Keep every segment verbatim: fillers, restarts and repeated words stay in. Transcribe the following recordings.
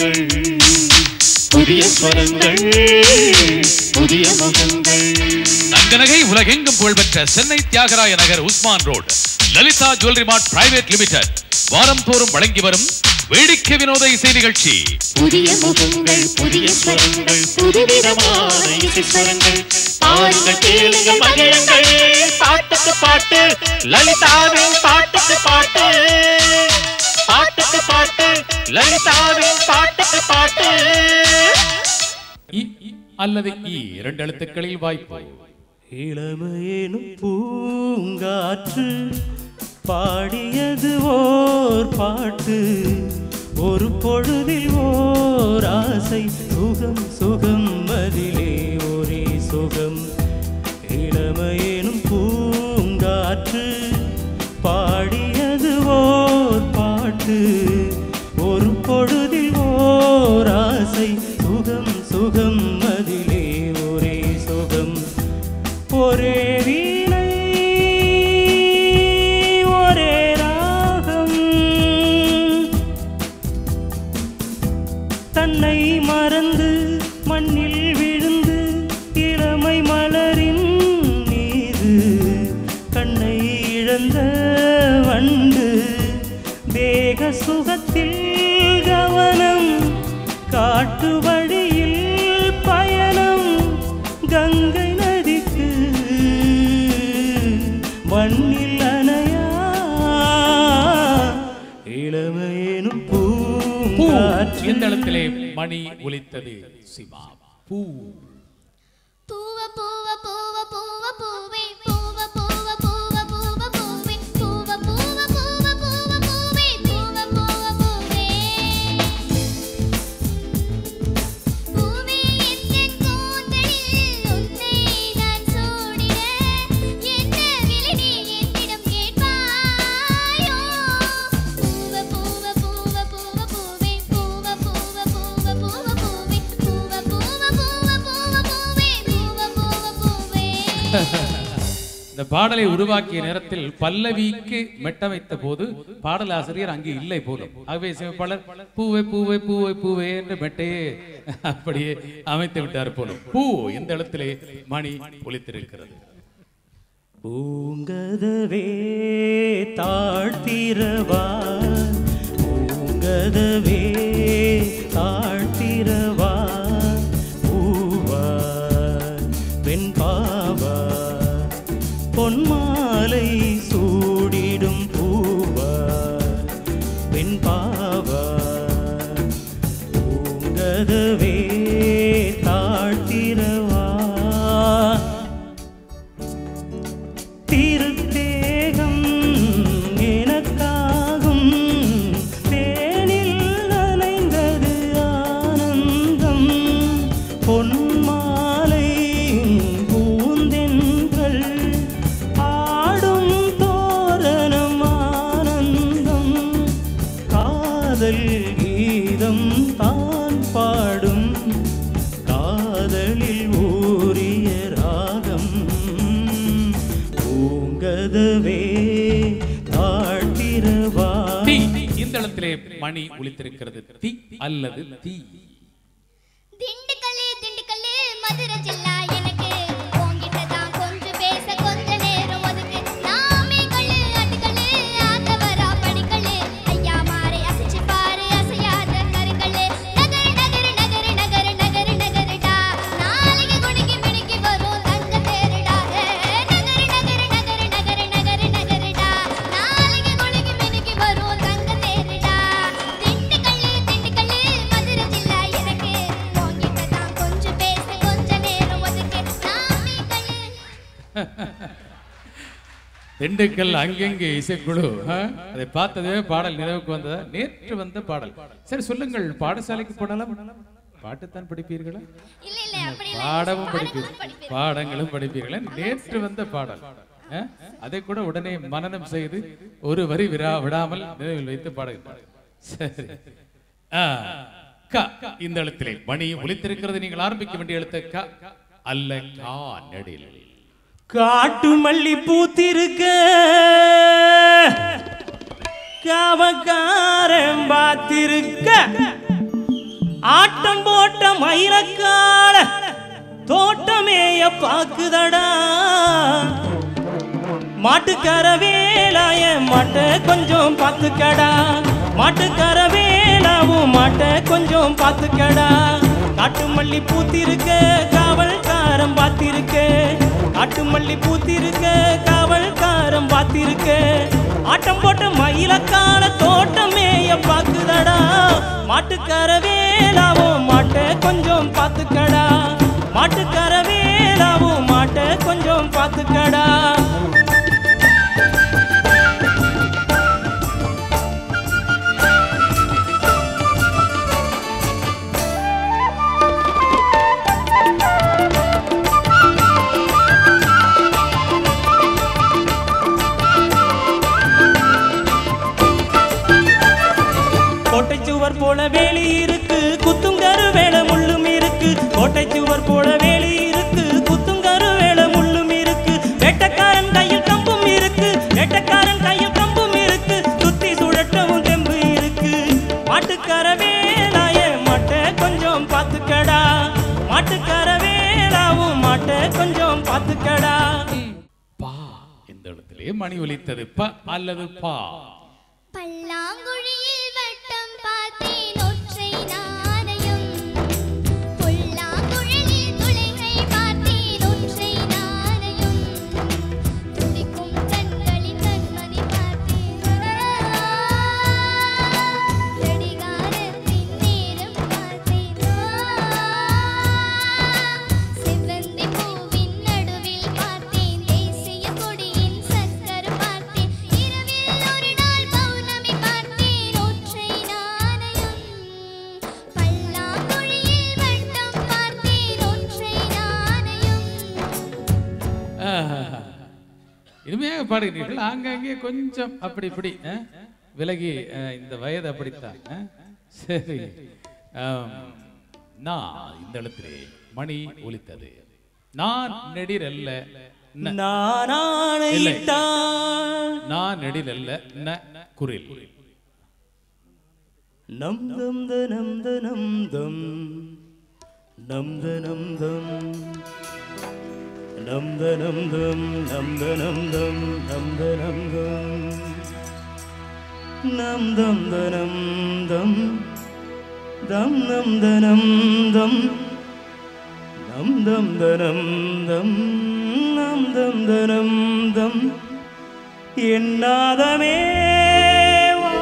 முகங்கள் புதிய ஸ்வரங்கள் புதிய முகங்கள். தங்கநகை உலகெங்கும் புகழ்பெற்ற Chennai Thyagaraya Nagar Usman road Lalitha jewellery mart private limited வாரம் தோறும் வழங்கி வரும் வேடிக்கை வினோத இசை நிகழ்ச்சி. புதிய முகங்கள் புதிய ஸ்வரங்கள் புதுவிதமான இசை ஸ்வரங்கள். பாருங்கள் கேளுங்கள் மகிழுங்கள். பாட்டுக்கு பாட்டு லலிதாவின் பாட்டுக்கு பாட்டு. பாட்டுக்கு பாட்டு லலிதாவின் பாட்டுக்கு பாட்டு. அல்லது ஈ இரண்டு எழுத்துக்களில் வாய்ப்பு. இளமையேனும் பூங்காற்று பாடியது ஓர் பாட்டு. ஒரு பொழுதில் ஓர் ஆசை சுகம் சுகம் அதிலே ஒரே சுகம். இளமையேனும் பூங்காற்று பாடியது ஓர் பாட்டு. ஒரு பொழுதில் ஓர் ஆசை சுகம் சுகம் அதிலே ஒரே சுகம். ஒரே வீணை ஒரே ராகம் தன்னை மறந்து மண்ணில் விழுந்து இளமை மலரின் மீது கண்ணை இழந்த வண்டு. தேக சுகத்தில் கவனம் காட்டு வழியில் பயணம். கங்கை நதிக்கு மண்ணில் அணையா இளமையேனும் பூங்காற்று. இந்த இடத்திலே மணி ஒலித்தது. சிவா பூ பூவ பூவ பூவ பூவ பூவே பூவ பூவ பூவ பூவ பூவே பூவ பூவ பூவ பூவ பூவே பூவ பூவ பூவே. பூவே என் கூந்தலில் உன்னை நான் சூடிட என்ன விலை நீ என்னிடம் கேட்பாயோ. பூவ பூவ பூவ பூவ பூவே பூவ பூவ பூவ பூவ பூவே பூவ பூவ பூவ பூவ பூவே பூவ பூவ பூவே. இந்த பாடலை உருவாக்கிய நேரத்தில் பல்லவிக்கு மெட்ட வைத்த போது பாடலாசிரியர் அங்கு இல்லை போலும். ஆகவே சிவப்பாளர் பூவை பூவை பூவை பூவை என்று மெட்டையே அப்படியே அமைத்து விட்டார் போலும். பூ இந்த இடத்திலே மணி ஒலித்திருக்கிறது. பூங்கதவே தாழ்த்திரவா பூங்கதவே தாழ்த்திரவா பூவா பெண் பாவா பொன்மாலை சூடிடும் பூவா பெண் பாவா. பூங்கதவே தாழ்த்திரவா திருத்தேகம் எனக்காகும் தேனில் நனைந்தது ஆனந்தம். பொன்மாலை பூந்தென்றல் ஆடும் தோரணம் ஆனந்தம். காதல் கீதம் தான் பாடும் காதலில் ஊறிய ராகம். பூங்கதவே தாழ்த்திரவா. தீ இந்த இடத்திலே மணி ஒலித்திருக்கிறது. தீ அல்லது தீ. திண்டுக்கல்லு திண்டுக்கல்லு மதுரை ஜில்லா எனக்கு உன்கிட்ட தான் கொஞ்சம் பேச கொஞ்ச நேரம் ஒதுக்கு. நாமே கல்லு அட்டுக்கல்லு ஆத்தவரா படிக்கல்லு ஐயா மாறே அசைச்சு பாரு அசையாத கருக்கல்லு. நகரு நகரு நகரு நகரு நகரு நகருடா நாளைக்கு குடிக்கு மினிக்கு வரும் தங்க தேருடா. நகரு நகரு நகரு நகரு நகரு நகருடா நாளைக்கு குடிக்கு மினிக்கு வரும் தங்க தேருடா. திண்டுக்கல்லு திண்டுக்கல்லு மதுரை ஜில்லா எனக்கு உன்கிட்ட தான் கொஞ்சம் பேச கொஞ்ச நேரம் ஒதுக்கு. நாமே கல்லு திண்டுக்கல் அங்கெங்கே இசைக்குழு அதை பார்த்ததே பாடல் நினைவுக்கு வந்ததா? நேற்று வந்த பாடல். சரி சொல்லுங்கள், பாடசாலைக்கு போனாலும் பாட்டுத்தான் படிப்பீர்களா? இல்ல இல்ல அப்படி இல்ல. பாடமும் படிப்பீர்கள், பாடங்களும் படிப்பீர்களா? நேற்று வந்த பாடல் அதை கூட உடனே மனனம் செய்து ஒரு வரி விரா விடாமல் நினைவில் வைத்து பாடுகிறார். சரி, க இந்த எழுத்திலே மணி ஒலித்திருக்கிறது. நீங்கள் ஆரம்பிக்க வேண்டிய எழுத்து க அல்ல கா நெடில். காட்டு மல்லி பூத்திருக்க காவக்காரன் பார்த்திருக்க மயிலக்கால தோட்டமேய பாக்குதடா மாட்டுக்கர வேலாய மாட்ட கொஞ்சம் பாத்துக்கடா மாட்டுக்கர வேலாவும் மாட்ட கொஞ்சம் பாத்துக்கடா காட்டு மல்லி பூத்திருக்க காவல்காரம் பாத்திருக்க காட்டு மல்லி பூத்திருக்க காவல்காரம் பாத்திருக்க ஆட்டம் போட்ட மயிலக்கால தோட்டமேய பாக்குதடா மாட்டுக்கர வேலாவும் மாட்ட கொஞ்சம் பாத்துக்கடா மாட்டுக்கர வேலாவும் மாட்ட கொஞ்சம் பாத்துக்கடா கோட்டைச்சுவர் போல வேலி இருக்கு குத்துங்கரு வேலை முள்ளும் இருக்கு கோட்டைச்சுவர் போல வேலி இருக்கு குத்துங்கரு வேலை முள்ளும் இருக்கு வேட்டக்காரன் கையில் கம்பும் இருக்கு வேட்டக்காரன் கையில் கம்பும் இருக்கு சுத்தி சுழற்றவும் தெம்பு இருக்கு மாட்டுக்கர வேலாய மாட்ட கொஞ்சம் பாத்துக்கடா மாட்டுக்கர வேலாவும் மாட்ட கொஞ்சம் பாத்துக்கடா பா இந்த இடத்திலே மணி ஒலித்தது ப அல்லது பா பல்லாங்குழியில் வட்டம் பார்த்தேன் ஒற்றை நாணயம் புல்லாங்குழலில் துளைகை பார்த்தேன் ஒற்றை நாணயம் துடிக்கும் கண்களின் கண்மணி பார்த்தேன் கடிகாரத்தின் நேரம் பார்த்தேன் செவ்வந்தி பூவின் நடுவில் பார்த்தேன் தேசிய கொடியின் சக்கர் பார்த்தேன் இரவில் ஒரு நாள் பௌர்ணமி பார்த்தேன் ஒற்றை நாணயம் பல்லாங்குழியில் வட்டம் பார்த்தேன் ஒற்றை நாணயம் ஆஹா. இனிமையாக பாடுகிறீர்கள் ஆங்காங்கே கொஞ்சம் அப்படி இப்படி ஆ? விலகி ஆ, இந்த வயது அப்படித்தான் ஆ? சரி ஆம். நான் இந்த இடத்திலே மணி ஒலித்தது நான் நெடிர் அல்ல ந. நானானையிட்டான் நான் நெடில் அல்ல ந குரில் நம் தம் த நம் த நம் தம் நம் த நம் தம் நம் த நம் தம் நம் த நம் தம் நம் த நம் தம் நம் தம் த நம் தம் தம் நம் த நம் தம் நம் தம் த நம் தம் நம் தம் த நம் தம் என்னாதமே வா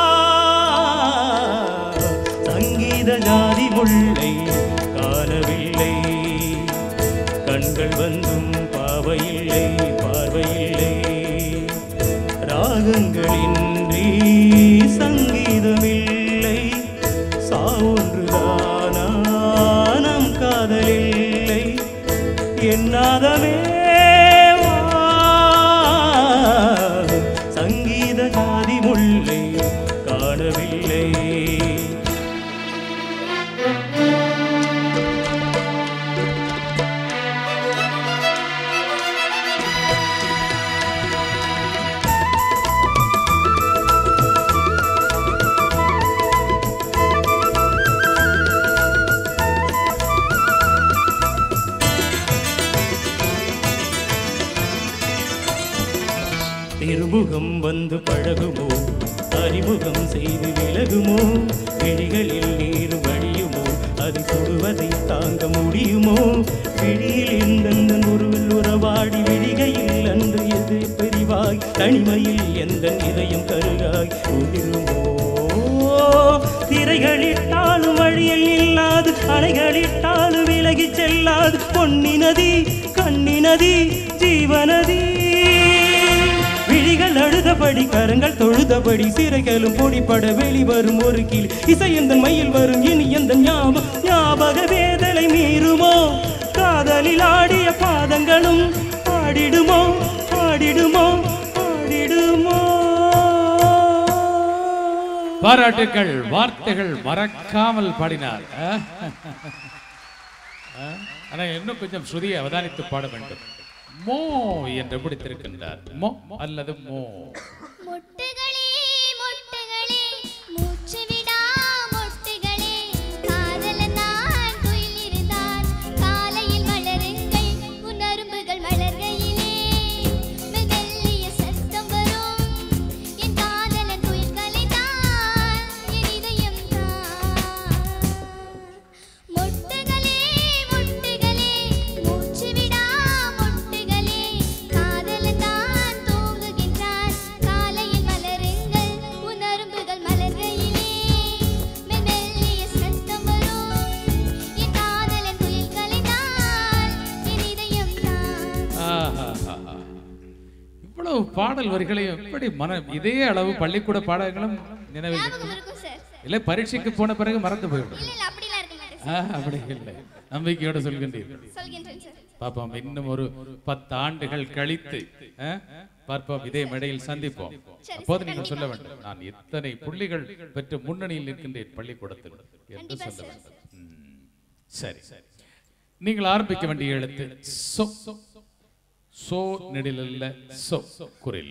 சங்கீத ஜாதி முல்லை காணவில்லை கண்கள் வந்தும் பாவையில்லை பார்வையில்லை ராகங்களின்றி சங்கீதமில்லை சாவொன்றுதானா நம் காதலில்லை என்னாதமே வா சங்கீத ஜாதி முல்லை காணவில்லை திருமுகம் வந்து பழகுமோ அறிமுகம் செய்து விலகுமோ விழிகளில் நீர் வழியுமோ அது சுடுவதை தாங்க முடியுமோ விழியில் எந்தெந்த உருவில் உறவாடி விழிகையில் அன்று எது பெரிவாய் தனிமையில் எந்த இதயம் கருகாய் உதிருமோ திரைகளிட்டாலும் வழியில் இல்லாது அலைகளிட்டாலும் விலகி செல்லாது பொன்னி நதி கண்ணி நதி ஜீவநதி விழிகள் அழுதபடி கரங்கள் தொழுதபடி சிறைகளும் பொடிப்பட வெளிவரும் ஒரு கீழ் இசை எந்த மயில் வரும் இனி எந்த ஞாபக ஞாபக வேதலை மீறுமோ காதலில் ஆடிய பாதங்களும் ஆடிடுமோ ஆடிடுமோ ஆடிடுமோ பாராட்டுக்கள் வார்த்தைகள் மறக்காமல் பாடினார் ஆ? ஆ? ஆனா இன்னும் கொஞ்சம் ஸ்ருதியை அவதானித்து பாட வேண்டும் மோ என்று பிடித்திருக்கின்றார் மோ அல்லது மோ மொட்டுகளே மொட்டுகளே மூச்சு விடா மொட்டுகளே காதல நான் இவ்வளவு பாடல் வரிகளை எப்படி மன இதே அளவு பள்ளிக்கூட பாடங்களும் நினைவில் ஞாபகம் இருக்கும் சார். இல்ல பரீட்சைக்கு போன பிறகு மறந்து போய்விடும். இல்ல இல்ல அப்படிலாம் இருக்க மாட்டேன் ஆஹ், அப்படி இல்லை, நம்பிக்கையோட சொல்கின்றீர்கள். சொல்கின்றேன் சார். பாப்போம், இன்னும் ஒரு பத்து ஆண்டுகள் கழித்து ஆஹ், பார்ப்போம், இதே மேடையில் சந்திப்போம். அப்போது நீங்கள் சொல்ல வேண்டும், நான் எத்தனை புள்ளிகள் பெற்று முன்னணியில் நிற்கின்றேன் பள்ளிக்கூடத்தில் என்று சொல்ல வேண்டும். ம், சரி, நீங்கள் ஆரம்பிக்க வேண்டிய எழுத்து சோ. சோ நெடிலல்ல, சோ குரில்.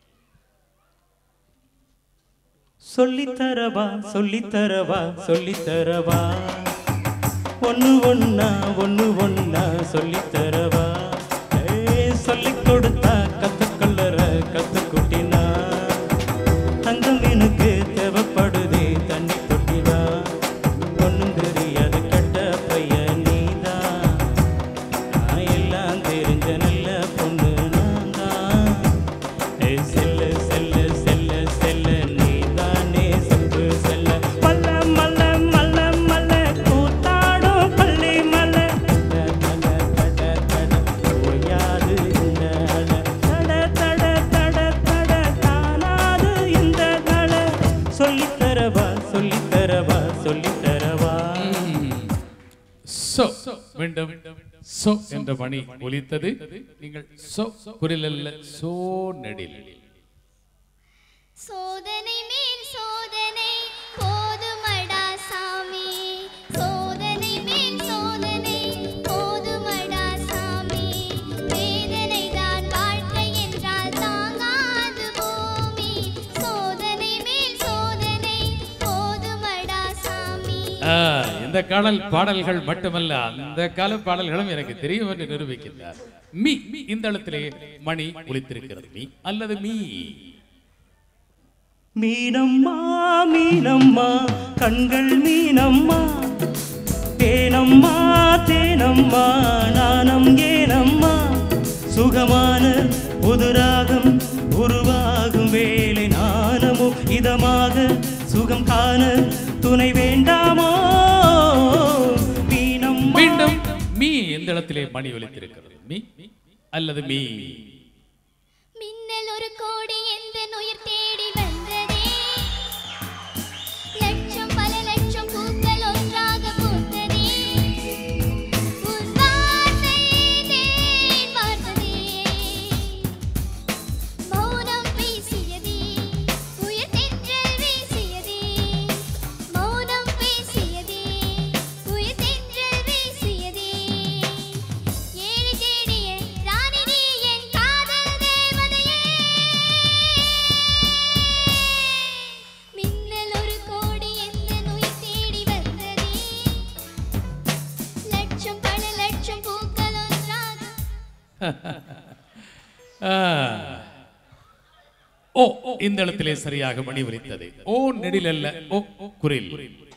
சொல்லித்தரவா சொல்லித்தரவா சொல்லித்தரவா ஒன்னு ஒன்னா ஒன்னு ஒன்னா சொல்லித்தரவா. சொல்லிக் கொடுத்தா கத்துக்கொள்ளற கத்துக்குட்டினா தங்கம் எனக்கு தேவைப்படுதே தண்ணி தொட்டினா ஒன்னும் தெரியாது கட்ட பையன் நீதான் நான் எல்லாம் தெரிஞ்ச நல்ல பொண்ணு நான் தான். செல்ல செல்ல செல்ல செல்ல நீதானே சப்பு செல்ல மல்ல மல்ல மல்ல மல்ல கூத்தாடும் பள்ளி மல்ல தட தட தட ஓயாது இந்த அல தட தட தட தட தானாது இந்த நல. சொல்லித்தரவா சொல்லித்தரவா சொல்லித்தரவா. சோ மீண்டும் சோ என்ற மணி ஒலித்தது. நீங்கள் சோ குரிலல்ல, சோ நெடில். சோதனை மேல் சோதனை போதுமடா சாமி, சோதனை மேல் சோதனை போதுமடா சாமி, வேதனை தான் வாழ்க்கை என்றால் தாங்காது பூமி, சோதனை மேல் சோதனை போதுமடா சாமி. ஆ, இந்த காடல் பாடல்கள் மட்டுமல்ல, அந்த கால பாடல்களும் எனக்கு தெரியும் என்று நிரூபிக்கின்றார். மீ இந்த இடத்திலே மணி ஒலித்திருக்கிறது. மீ அல்லது மீ. மீனம்மா மீனம்மா கண்கள் மீனம்மா, தேனம்மா தேனம்மா நாணம் ஏனம்மா, சுகமான புதுராகம் உருவாகும் வேலை நாணமோ இதமாக சுகம் காண துணை வேண்டாமோ. மீனம்மா. மீண்டும் மீ இந்த இடத்திலே மணி ஒலித்திருக்கிறது. மீ அல்லது மீ. மின்னல் ஒரு கோடி எந்த உயிர் தேடி வந்ததே, லட்சம் பல லட்சம் பூக்கள் ஒன்றாக பூத்ததே, உன் வார்த்தை தேன் வார்த்ததே, மௌனம் பேசியதே, உயிர் தென்றல் வீசியதே, மௌனம் பேசியதே, உயிர் தென்றல் வீசியதே, ஏழு தேடிய ராணி நீ என் காதல் தேவதையே, மின்னல் ஒரு கோடி எந்த உயிர் தேடி வந்ததே, லட்சம் பல லட்சம் பூக்கள் ஒன்றாக. ஆ. ஓ இந்த இடத்திலே சரியாக மணி ஒலித்தது. ஓ நெடில் அல்ல, ஓ குரில்.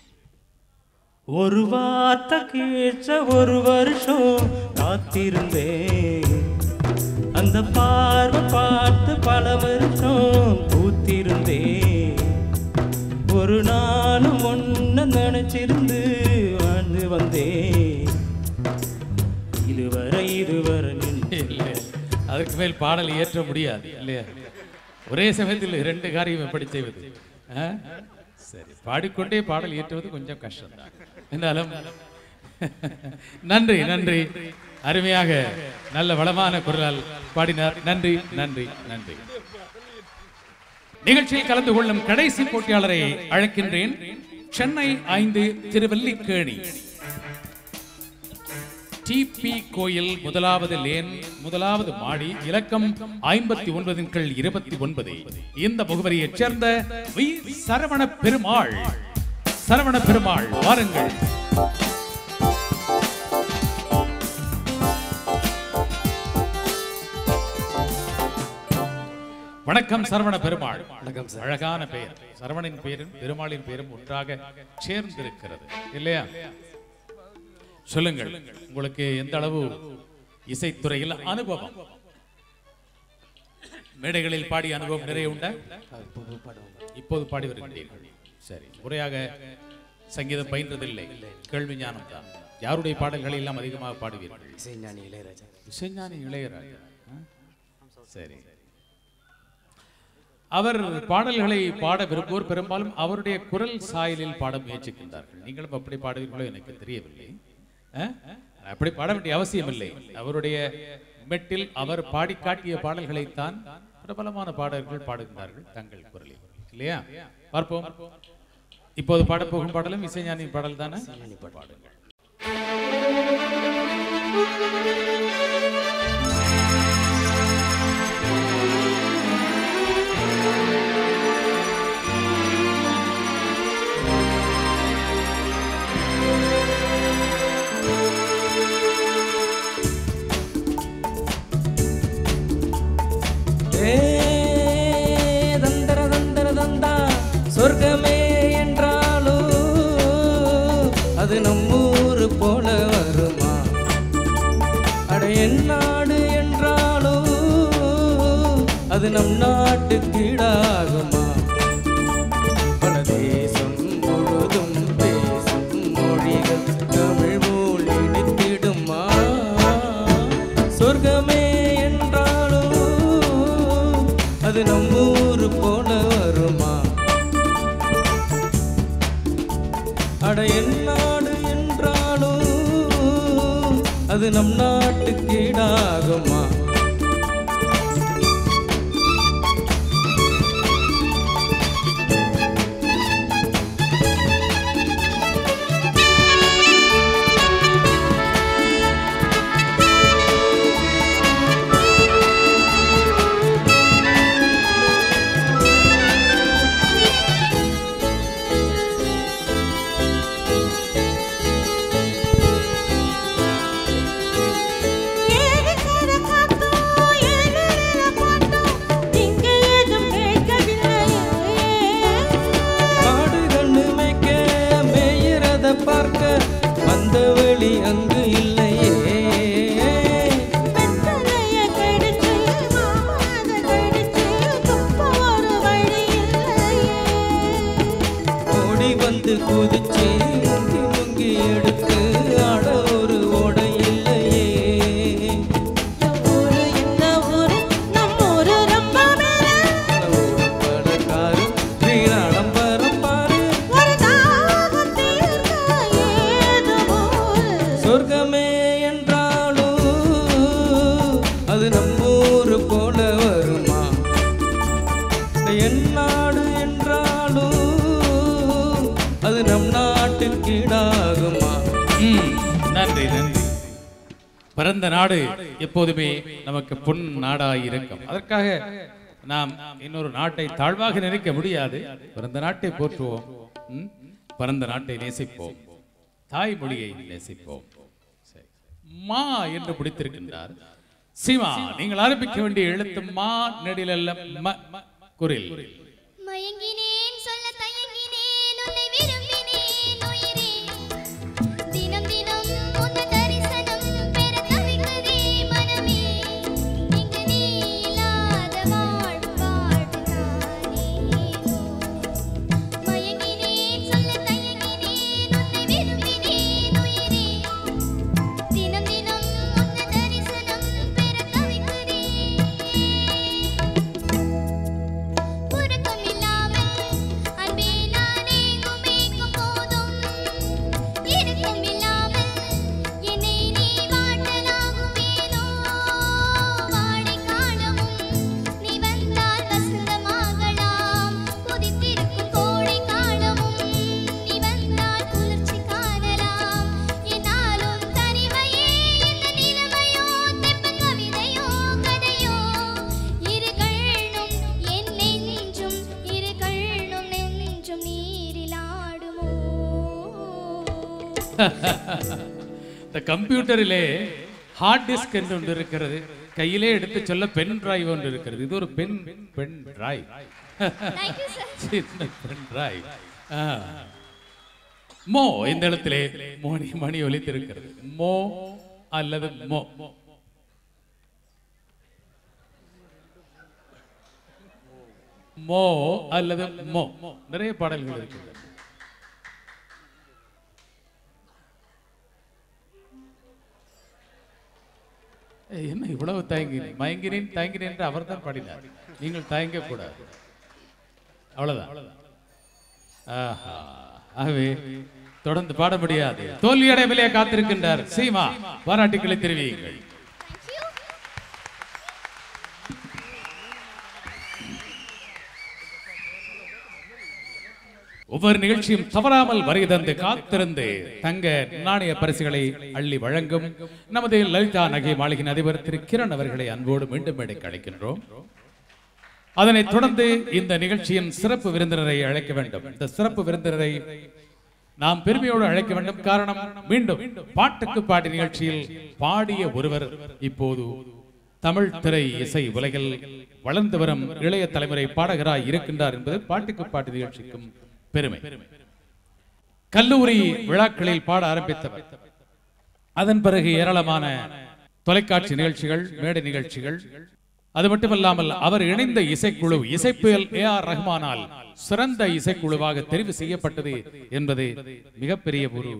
ஒரு வார்த்தை கேட்ச ஒரு வருஷம் காத்திருந்தேன், அந்த பார்வை பார்த்து பல வருஷம் பூத்திருந்தேன், ஒரு நாளும் ஒன்ன நினைச்சிருந்து வாழ்ந்து வந்தேன், இதுவரை இதுவரை நின்று. இல்லை, அதுக்கு மேல் பாடல் இயற்ற முடியாது இல்லையா? ஒரே சமயத்தில் இரண்டு காரியம் எப்படி செய்வது? ஆ? சரி, பாடிக்கொண்டே பாடல் இயற்றுவது கொஞ்சம் கஷ்டம் தான். என்றாலும் நன்றி நன்றி, அருமையாக நல்ல வளமான குரலால் பாடினார். நன்றி நன்றி நன்றி. நிகழ்ச்சியில் கலந்து கொள்ளும் கடைசி போட்டியாளரை அழைக்கின்றேன். சென்னை ஐந்து திருவல்லிக்கேணி டிபி கோயில் முதலாவது லேன் முதலாவது மாடி இலக்கம் ஐம்பத்தி ஒன்பதின் கீழ் இருபத்தி ஒன்பது. இந்த முகவரியைச் சேர்ந்த வி சரவண பெருமாள். சரவண பெருமாள் வாருங்கள். வணக்கம் சரவண பெருமாள். வணக்கம். அழகான பெயர். சரவணின் பெயரும் பெருமாளின் பெயரும் ஒன்றாக சேர்ந்திருக்கிறது இல்லையா? சொல்லுங்கள், உங்களுக்கு எந்த அளவு இசைத்துறையில் அனுபவம்? மேடைகளில் பாடிய அனுபவம் நிறைய உண்டா? இப்போது பாடி வருகின்றீர்கள். சரி, முறையாக சங்கீதம் பயின்றதில்லை, கேள்வி ஞானம் தான். யாருடைய பாடல்களை எல்லாம் அதிகமாக பாடுவீர்கள்? இசைஞானி இளையராஜா. இசைஞானி இளையராஜா. சரி, அவர் பாடல்களை பாட விரும்புவோர் பெரும்பாலும் அவருடைய குரல் சாயலில் பாட முயற்சிக்கின்றார்கள். நீங்களும் அப்படி பாடுவீர்களோ எனக்கு தெரியவில்லை. அப்படி பாட வேண்டிய அவசியம் இல்லை. அவருடைய மெட்டில் அவர் பாடி காட்டிய பாடல்களைத்தான் பிரபலமான பாடல்கள் பாடுகின்றார்கள் தங்கள் குரலில், இல்லையா? பார்ப்போம். இப்போது பாடப்போகும் பாடலும் இசைஞானியின் பாடல் தானே? பாடுங்கள். சொர்க்கமே என்றாலும் அது நம்மூரு போல வருமா? அட என் நாடு என்றாலும் அது நம் நாட்டு கீழாகுமா? பல தேசம் முழுதும் பேசும் மொழிகள் தமிழ் மொழி நித்திடுமா? சொர்க்கமே என்றாலும் அது நம்மூரு போல வருமா? அட என் நாடு என்றாலும் அது நம் நாட்டு கீழாகுமா? அங்கு இல்லையே ஓடி வந்து குதிச்சு முங்கி முங்கி எடுத்து ஆட ஒரு ஓடை இல்லையே. படக்காரு ஸ்ரீராடம்பரம் பாரு. சொர்க்கமே என்றாலும் அது நம்மூரு போல வருமா? என் நாடு என்றாலும் அது நம் நாட்டில் கீழாகுமா? நன்றி நன்றி. பிறந்த நாடு எப்போதுமே நமக்கு பொன் நாடாயிருக்கும். அதற்காக நாம் இன்னொரு நாட்டை தாழ்வாக நினைக்க முடியாது. பிறந்த நாட்டை போற்றுவோம், பிறந்த நாட்டை நேசிப்போம், தாய்மொழியை நேசிப்போம். மா என்று பிடித்திருக்கின்றார் சீமா. நீங்கள் ஆரம்பிக்க வேண்டிய எழுத்து மா நெடில் அல்ல ம குரில். மயங்கினேன் சொல்ல தயங்கினேன் உன்னை விரும்பினேன் உயிரே தினம் தினம் உன் தரிசனம் பெற தவிக்குதே மனமே இங்கு நீ இல்லாத வாழ்வு வாழ்வு நானேனோ மயங்கினேன் சொல்ல தயங்கினேன் உன்னை விரும்பினேன் உயிரே தினம் தினம் உன் தரிசனம் பெற தவிக்குதே உறக்கம் இல்லாமல் அன்பே நானே குமேக்கும் போதும் இறக்கம் இல்லாமல் என்னை நீ வாட்டலாகுமேனோ வாடை காலமும் நீ வந்தால் வசந்தமாகலாம் குதித்திருக்கும் கோடை காலமும் நீ வந்தால் குளிர்ச்சி காணலாம் என்னாலும் தனிமையே இந்த நிலைமையோ தெப்ப கவிதையோ கதையோ இரு கண்ணும் என் நெஞ்சும் இரு கண்ணும் நெஞ்சும் நீரில் ஆடுமோ. இந்த கம்ப்யூட்டரிலே ஹார்ட் டிஸ்க் என்று ஒன்று இருக்கிறது, கையிலே எடுத்து சொல்ல பென் டிரைவ் ஒன்று இருக்கிறது. இது ஒரு pen pen drive. Thank you, sir. சின்ன பென் டிரைவ். மோ இந்த இடத்திலே மணி மணி ஒலித்திருக்கிறது. மோ அல்லது மோ. மோ அல்லது மோ நிறைய பாடல்கள் இருக்கிறது. என்ன இவ்வளவு தயங்கினேன் மயங்கினேன் தயங்கினேன் என்று அவர் தான் பாடினார். நீங்கள் தயங்க கூடாது. அவ்வளவுதான். ஆஹா, ஆகவே தொடர்ந்து பாட முடியாது. தோல்வியடைவிலே காத்திருக்கின்றார் சீமா. பாராட்டுக்களை தெரிவியுங்கள். ஒவ்வொரு நிகழ்ச்சியும் தவறாமல் வருகை தந்து காத்திருந்து தங்க நாணய பரிசுகளை அள்ளி வழங்கும் நமது லலிதா நகை மாளிகையின் அதிபர் திரு கிரண் அவர்களை அன்போடு மீண்டும் மேடைக்கு அழைக்கின்றோம். அதனைத் தொடர்ந்து இந்த நிகழ்ச்சியின் சிறப்பு விருந்தினரை அழைக்க வேண்டும். இந்த சிறப்பு விருந்தினரை நாம் பெருமையோடு அழைக்க வேண்டும். காரணம், மீண்டும் பாட்டுக்கு பாட்டு நிகழ்ச்சியில் பாடிய ஒருவர் இப்போது தமிழ் திரை இசை உலகில் வளர்ந்து வரும் இளைய தலைமுறை பாடகராய் இருக்கின்றார் என்பது பாட்டுக்கு பாட்டு நிகழ்ச்சிக்கும் பெருமை. கல்லூரி விழாக்களில் பாட ஆரம்பித்தவர். அதன் பிறகு ஏராளமான தொலைக்காட்சி நிகழ்ச்சிகள், மேடை நிகழ்ச்சிகள், அது மட்டுமல்லாமல் அவர் இணைந்த இசைக்குழு இசைப்புயல் ஏ ஆர் ரஹ்மானால் சிறந்த இசைக்குழுவாக தெரிவு செய்யப்பட்டது என்பது மிகப்பெரிய ஒரு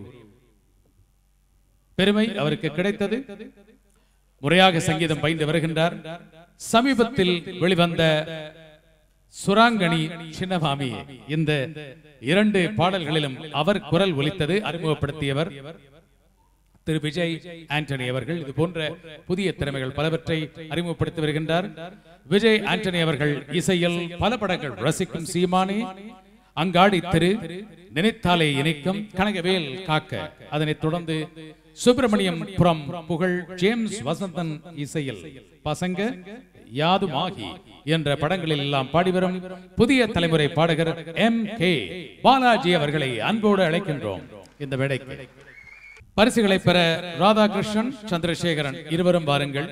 பெருமை அவருக்கு கிடைத்தது. முறையாக சங்கீதம் பயின்று வருகின்றார். சமீபத்தில் வெளிவந்த சுராங்கனி சின்னமாமி இந்த இரண்டு பாடல்களிலும் அவர் குரல் ஒலித்தது. அறிமுகப்படுத்தியவர் திரு விஜய் ஆண்டனி அவர்கள். இது போன்ற புதிய திறமைகள் பலவற்றை அறிமுகப்படுத்தி வருகின்றார். விஜய் ஆண்டனி அவர்கள் இசையில் பல படங்கள் ரசிக்கும் சீமானே, அங்காடி திரு, நினைத்தாலே இணைக்கும், கனகவேல் காக்க, அதனைத் தொடர்ந்து சுப்பிரமணியம் புரம் புகழ், ஜேம்ஸ் வசந்தன் இசையில் பசங்க, யாதுமாகி என்ற படங்களில் எல்லாம் பாடிவரும் புதிய தலைமுறை பாடகர் எம் கே பாலாஜி அவர்களை அன்போடு அழைக்கின்றோம். இந்த வேடைக்கு பரிசுகளை பெற ராதாகிருஷ்ணன், சந்திரசேகரன் இருவரும் வாருங்கள்.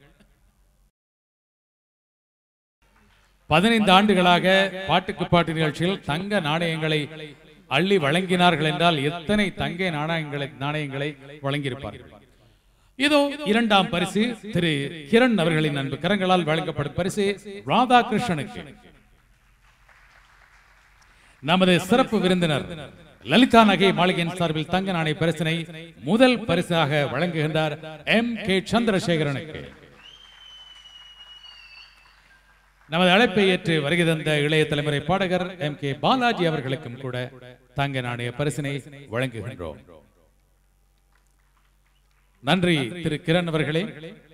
பதினைந்து ஆண்டுகளாக பாட்டுக்கு பாட்டு நிகழ்ச்சியில் தங்க நாணயங்களை அள்ளி வழங்கினார்கள் என்றால் எத்தனை தங்க நாணயங்களை நாணயங்களை வழங்கியிருப்பார்கள். இதோ இரண்டாம் பரிசு திரு கிரண் அவர்களின் அன்பு கரங்களால் வழங்கப்படும் பரிசு ராதாகிருஷ்ணனுக்கு. நமது சிறப்பு விருந்தினர் லலிதா நகை மாளிகையின் சார்பில் தங்க நாணய பரிசினை முதல் பரிசாக வழங்குகின்றார் எம் கே சந்திரசேகரனுக்கு. நமது அழைப்பை ஏற்று வருகை தந்த இளைய தலைமுறை பாடகர் எம் கே பாலாஜி அவர்களுக்கும் கூட தங்க நாணய பரிசினை வழங்குகின்றோம். நன்றி திரு கிரண் அவர்களே.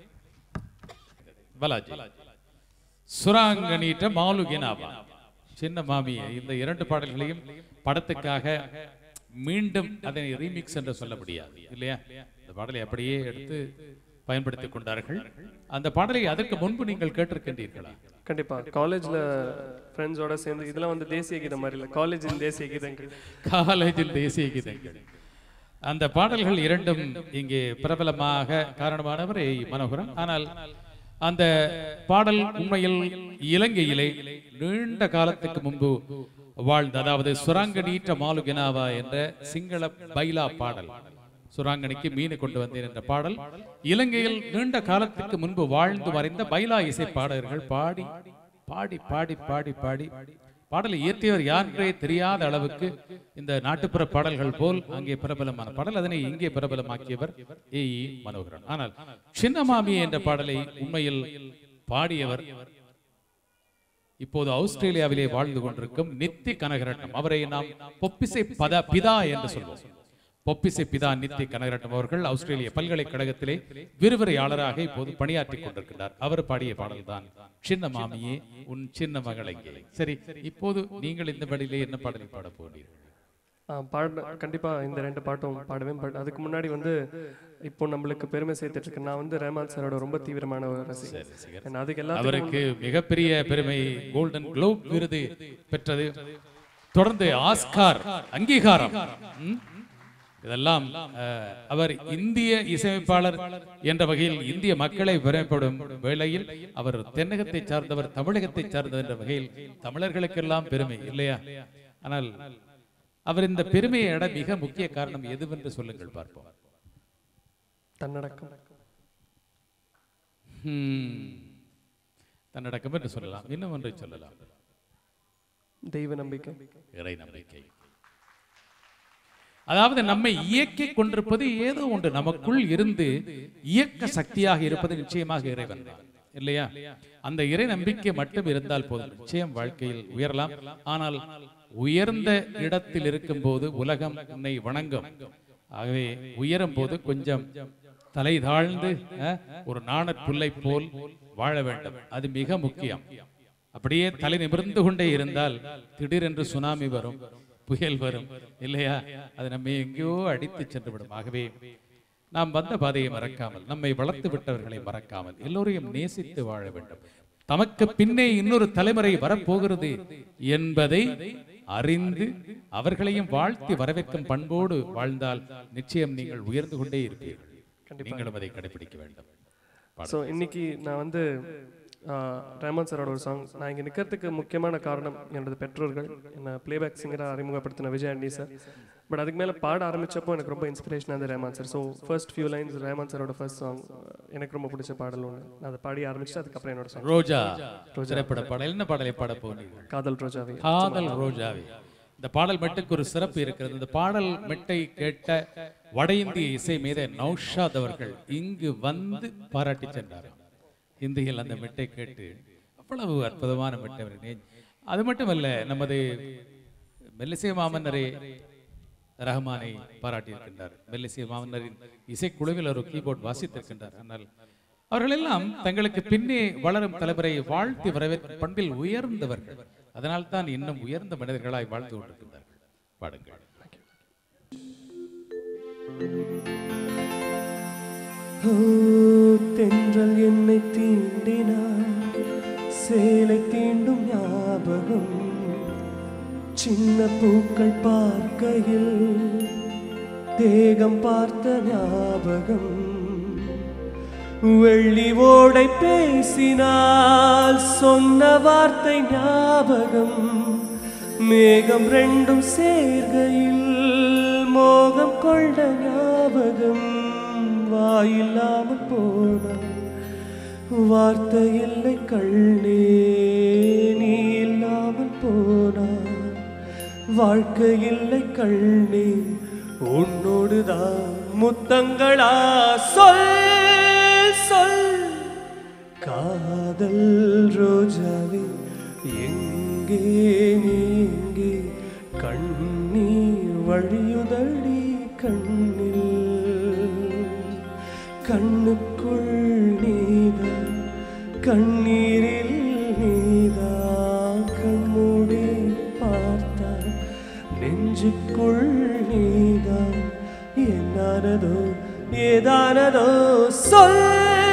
பாலாஜி சுராங்கனீட்ட மாலுகினாவா சின்ன மாமியை இந்த இரண்டு பாடல்களையும் படத்துக்காக மீண்டும் அதனை ரீமிக்ஸ் என்று சொல்ல முடியாது இல்லையா? இந்த பாடலை அப்படியே எடுத்து பயன்படுத்திக் கொண்டார்கள். அந்த பாடலை அதற்கு முன்பு நீங்கள் கேட்டிருக்கின்றீர்களா? கண்டிப்பா. காலேஜ்ல ஃப்ரெண்ட்ஸோட சேர்ந்து இதெல்லாம் வந்து தேசிய கீதம் மாதிரி இல்லை, காலேஜில் தேசிய கீதங்கள். காலேஜில் தேசிய கீதங்கள். அந்த பாடல்கள் இரண்டும் இங்கே பிரபலமாக காரணமானவர் மனோகரன். ஆனால் அந்த பாடல் உண்மையில் இலங்கையிலே நீண்ட காலத்துக்கு முன்பு வாழ்ந்த, அதாவது சுராங்கனீட்ட மாலுகினாவா என்ற சிங்கள பைலா பாடல், சுராங்கனிக்கு மீன் கொண்டு வந்தேன் என்ற பாடல் இலங்கையில் நீண்ட காலத்துக்கு முன்பு வாழ்ந்து மறைந்த பைலா இசை பாடகர்கள் பாடி பாடி பாடி பாடி பாடி பாடலை இயற்றியவர் யாருக்கே தெரியாத அளவுக்கு இந்த நாட்டுப்புற பாடல்கள் போல் அங்கே பிரபலமான பாடல். அதனை இங்கே பிரபலமாக்கியவர் ஏ இ மனோகரன். ஆனால் சின்னமாமி என்ற பாடலை உண்மையில் பாடியவர் இப்போது ஆஸ்திரேலியாவிலே வாழ்ந்து கொண்டிருக்கும் நித்தி கனகரட்னம். அவரை நாம் பொப்பிசை பத பிதா என்று சொல்வோம். பொப்பிசை பிதா நித்தி கனகரட்னம் அவர்கள் ஆஸ்திரேலிய பல்கலைக்கழகத்திலே விரிவுரையாளராக இப்போது பணியாற்றிக் கொண்டிருக்கிறார். அவர் பாடிய பாடல் தான் சின்ன மாமியே உன் சின்ன மகளை. சரி, இப்போது நீங்கள் இந்த வழியிலே என்ன பாடலை பாட போகிறீர்கள்? பாட கண்டிப்பா இந்த ரெண்டு பாட்டும் பாடுவேன். பட் அதுக்கு முன்னாடி வந்து இப்போ நம்மளுக்கு பெருமை சேர்த்துட்டு இருக்கு. நான் வந்து ரஹ்மான் சாரோட ரொம்ப தீவிரமான ஒரு ரசிகர். அதுக்கு எல்லாம் அவருக்கு மிகப்பெரிய பெருமை கோல்டன் குளோப் விருது பெற்றது, தொடர்ந்து ஆஸ்கார் அங்கீகாரம், இதெல்லாம் அவர் இந்திய இசையமைப்பாளர் என்ற வகையில் இந்திய மக்களை பெருமைப்படும் வேளையில் அவர் தென்னகத்தை சார்ந்தவர், தமிழகத்தை சார்ந்தவர் என்ற வகையில் தமிழர்களுக்கெல்லாம் பெருமை இல்லையா? ஆனால் அவர் இந்த பெருமையை அட மிக முக்கிய காரணம் எதுவென்று சொல்லுங்கள் பார்ப்போம். தன்னடக்கம். தன்னடக்கம் என்று சொல்லலாம், இன்னும் ஒன்றை சொல்லலாம், தெய்வ நம்பிக்கை, இறை நம்பிக்கை. அதாவது நம்மை இயக்கிக் கொண்டிருப்பது ஏதோ ஒன்று நமக்குள் இருந்து இயக்க சக்தியாக இருப்பது நிச்சயமாக இறைவன் தான் இல்லையா? அந்த இறை நம்பிக்கை மட்டும் இருந்தால் போதும், நிச்சயம் வாழ்க்கையில் உயரலாம். ஆனால் உயர்ந்த இடத்தில் இருக்கும் போது உலகம் உன்னை வணங்கும். ஆகவே உயரும் போது கொஞ்சம் தலை தாழ்ந்து ஒரு நாணற் புல்லை போல் வாழ வேண்டும். அது மிக முக்கியம். அப்படியே தலை நிமிர்ந்து கொண்டே இருந்தால் திடீரென்று சுனாமி வரும், புயல் வரும், இல்லையா? அது நம்ம எங்கேயோ அடித்து சென்று விடும். ஆகவே நாம் வந்த பாதையை மறக்காமல், நம்மை வளர்த்து விட்டவர்களை மறக்காமல், எல்லோரையும் நேசித்து வாழ வேண்டும். தமக்கு பின்னே இன்னொரு தலைமுறை வரப்போகிறது என்பதை அறிந்து அவர்களையும் வாழ்த்தி வரவேற்கும் பண்போடு வாழ்ந்தால் நிச்சயம் நீங்கள் உயர்ந்து கொண்டே இருப்பீர்கள். நீங்களும் அதை கடைபிடிக்க வேண்டும். ஸோ இன்னைக்கு நான் வந்து ரஹ்மான் சாரோட ஒரு சாங், நான் இங்கே நிற்கிறதுக்கு முக்கியமான காரணம் என்னோட பெற்றோர்கள், என்னை பிளேபேக் சிங்கராக அறிமுகப்படுத்தின விஜய் ஆண்டி சார். பட் அதுக்கு மேலே பாட ஆரம்பித்தப்போ எனக்கு ரொம்ப இன்ஸ்பிரேஷனாக இருந்தது Rahman sir. So first few lines Rahman சாரோட ஃபர்ஸ்ட் சாங் எனக்கு ரொம்ப பிடிச்ச பாடல் ஒன்று, நான் அதை பாடி ஆரம்பிச்சுட்டு அதுக்கப்புறம் என்னோட சாங் ரோஜா. ரோஜா பாடல் என்ன பாடலை பாட போகிறீர்கள்? காதல் ரோஜாவே. காதல் ரோஜாவே. இந்த பாடல் மெட்டுக்கு ஒரு சிறப்பு இருக்கிறது. இந்த பாடல் மெட்டை கேட்ட வட இந்திய இசை மீத நௌஷாத் அவர்கள் இங்கு வந்து பாராட்டி சென்றார். இந்தியில் அந்த மெட்டை கேட்டு அவ்வளவு அற்புதமான மெட்டை. அது மட்டுமல்ல, நமது மெல்லிசை மாமன்னரே ரஹ்மானை பாராட்டி இருக்கின்றார். மெல்லிசை மாமன்னரின் இசைக்குழுவில் ஒரு கீபோர்ட் வாசித்திருக்கின்றார். ஆனால் அவர்கள் எல்லாம் தங்களுக்கு பின்னே வளரும் தலைவரை வாழ்த்தி வரவேற்கும் பண்பில் உயர்ந்தவர்கள். அதனால் தான் இன்னும் உயர்ந்த மனிதர்களாய் வாழ்ந்து கொண்டிருக்கின்றார்கள். பாடுங்கள். தென்றல் என்னை தீண்டினார், சேலை தீண்டும் ஞாபகம், சின்ன பூக்கள் பார்க்கையில் தேகம் பார்த்த ஞாபகம், வெள்ளி ஓடை பேசினால் சொன்ன வார்த்தை ஞாபகம், மேகம் ரெண்டும் சேர்கையில் மோகம் கொண்ட ஞாபகம், வாயில்லாமல் போனான் வார்த்தை இல்லை கண்ணே, நீ இல்லாமல் போனான் வாழ்க்கை இல்லை கண்ணே, உன்னோடுதான் முத்தங்களா சொல் சொல். காதல் ரோஜாவே எங்கே நீங்கே, கண்ணீர் வழியுதடி கண்ணில், கண்ணுக்குள் நீதான் கண்ணீரில் நீதான், கண்மூடி பார்த்தால் நெஞ்சுக்குள் நீதான், என்னானதோ ஏதானதோ சொல்